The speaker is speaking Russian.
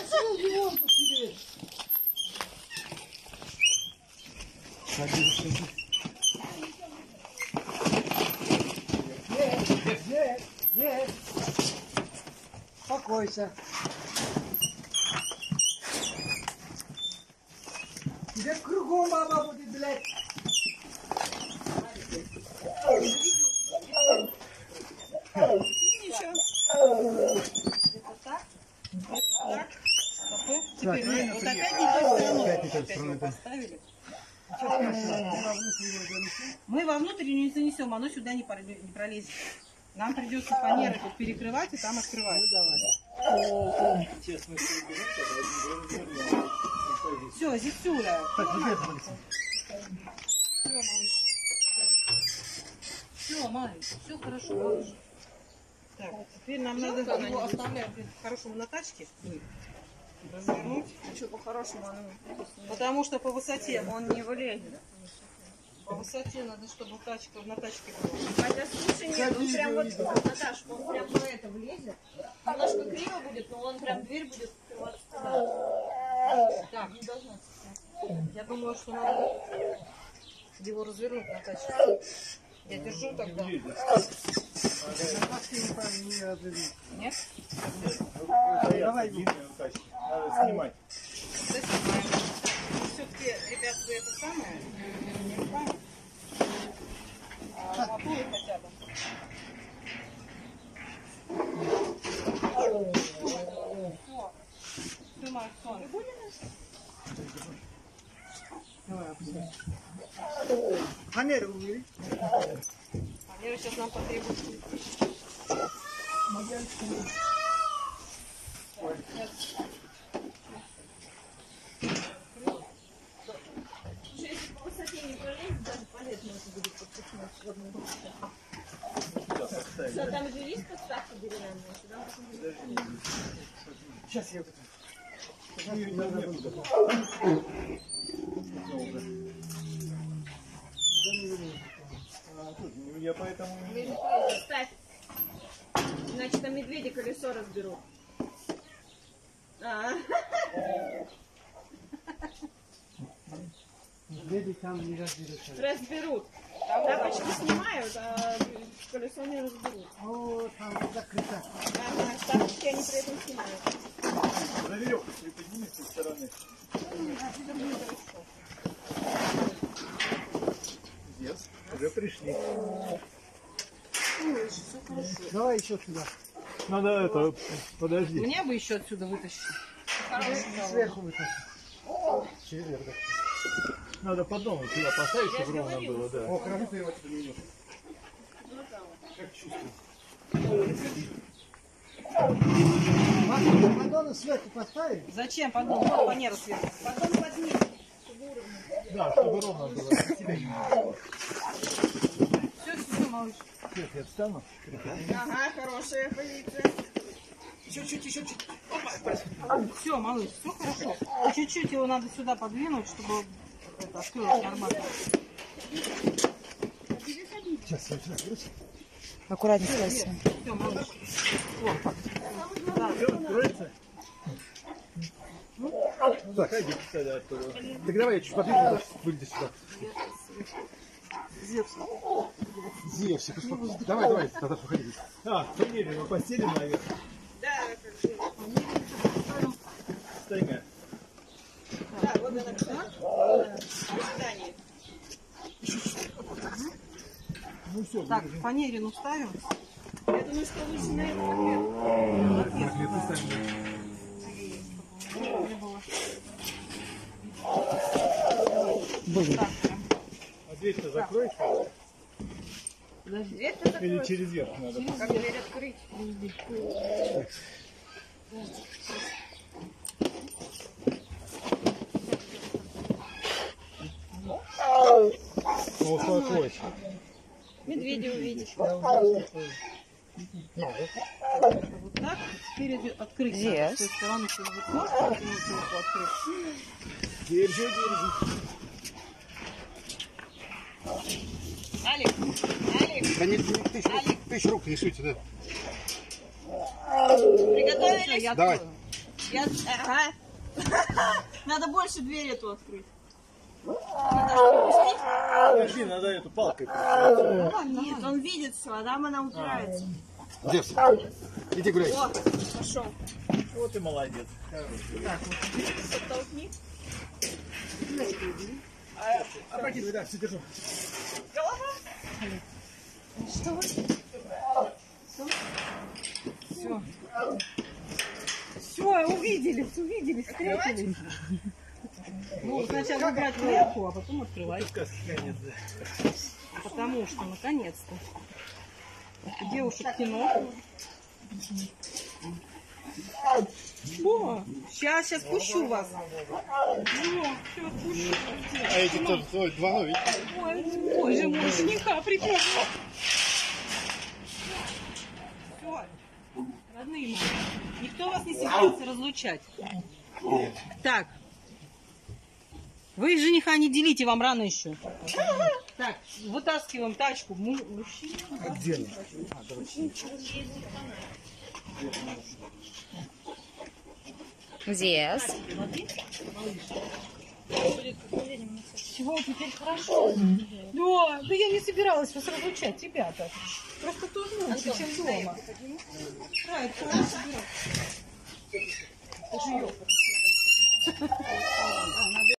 Нет. Успокойся. Тебе кругом баба будет, блядь. Ничего. Это так. Теперь вот опять не той стороной поставили. Мы вовнутрь не занесем, оно сюда не пролезет. Нам придется фанеры тут перекрывать и там открывать. Все, Зицуля. Все, малыш. Все хорошо, малыш. Так, теперь нам надо его оставлять по-хорошему на тачке. Развернуть. А что по-хорошему оно? Потому что по высоте он не вылезет. По высоте надо, чтобы тачка на тачке была. Хотя слушай, нет, он прям вот, Наташка, он прям в это влезет. Немножко криво будет, но он прям дверь будет открываться туда. Так, не должна. Я думаю, что надо его развернуть на тачке. Я держу тогда. Нет? Давай, надо снимать. Все-таки, ребят, вы это самое не руками, а мотули хотя бы. Все, мой сон. Фанеру убери. Фанера сейчас нам потребуется. Если по высоте не пролезет, даже палец можно будет подпихнуть в одну руку. Что, там же есть подставка деревянная? Сейчас я Я поэтому... Ставь. Иначе там медведи колесо разберут. медведи там не разберутся. Разберут. Тапочки снимают, а колесо не разберут. О, там закрыто. Ага, тапочки они при этом снимают. За веревку приподнимись со стороны. Yes. Уже пришли. Давай еще сюда. Надо это, подожди. Мне бы еще отсюда вытащить. Сверху вытащи. Через верх. Надо поддон сюда поставить, чтобы ровно было, да. О, хорошо, ты его тебе не Как чувствуешь? Поддоны сверху поставили? Зачем поддон? Вот фанера сверху. Потом поднимем. Да, чтобы ровно было. Все, малыш. Сейчас я встану. Ага, хорошая позиция. Чуть-чуть, еще чуть. Все, малыш, все хорошо. Чуть-чуть его надо сюда подвинуть, чтобы это открылось нормально. Сейчас я разберусь. Аккуратнее садись. Все, малыш. Откроется? Заходи, кстати, оттуда. Так давай я чуть подвину, выйди сюда. Зевсик, успокойся. Давай, тогда походи. Фанеры мы постелим наверх. Да, как же. Стойка. Да, вот она, кстати. Ожидание. Ну все, Так, фанерину ставим. Я думаю, что лучше на это. а дверь-то закроешь? Дверь-то Или закроется. через верх надо? Как дверь открыть? Ну, успокойся. Медведя увидишь. Вот так. Спереди открыть. Yes. С той стороны что-нибудь можно открыть? Держи. Алик, Да нет, тысяч рук не суйте, да. приготовились? Я Давай. открою. Ага. Надо больше дверь эту открыть. Подожди, надо эту палкой прикрыть. Нет, он видит все, а там она упирается. Зевс, иди гуляй. О, пошел. Вот и молодец. Толкни. Опрокидывай, да, все держу. Все, увидели, встретились. Ну, сначала убрать кверху, а потом открывать. Потому что, наконец-то, девушек кино. О, сейчас пущу вас. О, все, пущу. А эти кто? Два, ведь? Ой, боже мой, жениха припёр. Все, родные мои, никто вас не собирается разлучать. Так, вы жениха не делите, вам рано еще. Так, вытаскиваем тачку. Мужчина. Где она? Здесь. Чего, теперь хорошо? Да, да я не собиралась вас разлучать, тебя-то. Просто тут лучше, чем дома. Да, это хорошо. Это же ёпта.